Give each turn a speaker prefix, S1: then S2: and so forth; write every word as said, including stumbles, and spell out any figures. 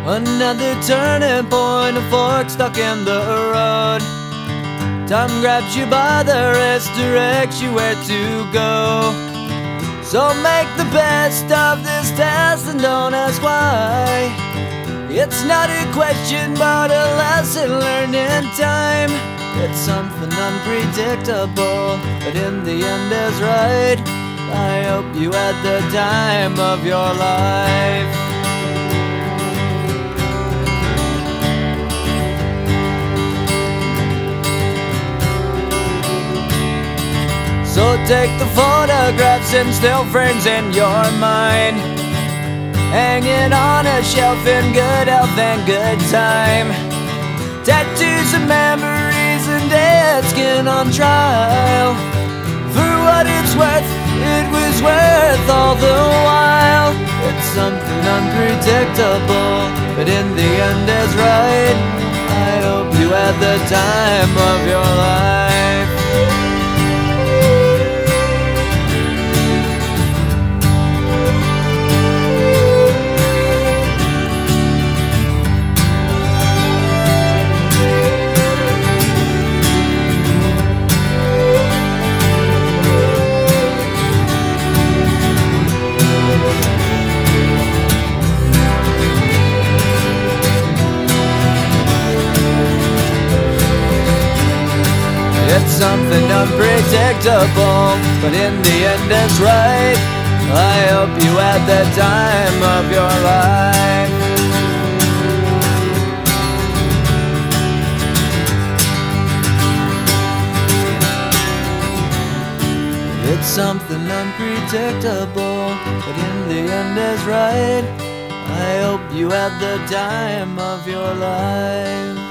S1: Another turning point, a fork stuck in the road. Time grabs you by the wrist, directs you where to go. So make the best of this test and don't ask why. It's not a question but a lesson learned in time. It's something unpredictable, but in the end is right. I hope you had the time of your life. So take the photographs and still frames in your mind, hanging on a shelf in good health and good time. Tattoos and memories and dead skin on trial. For what it's worth, it was worth all the while. It's something unpredictable, but in the end is right. I hope you had the time of your life. It's something unpredictable, but in the end it's right. I hope you had the time of your life. It's something unpredictable, but in the end is right. I hope you had the time of your life.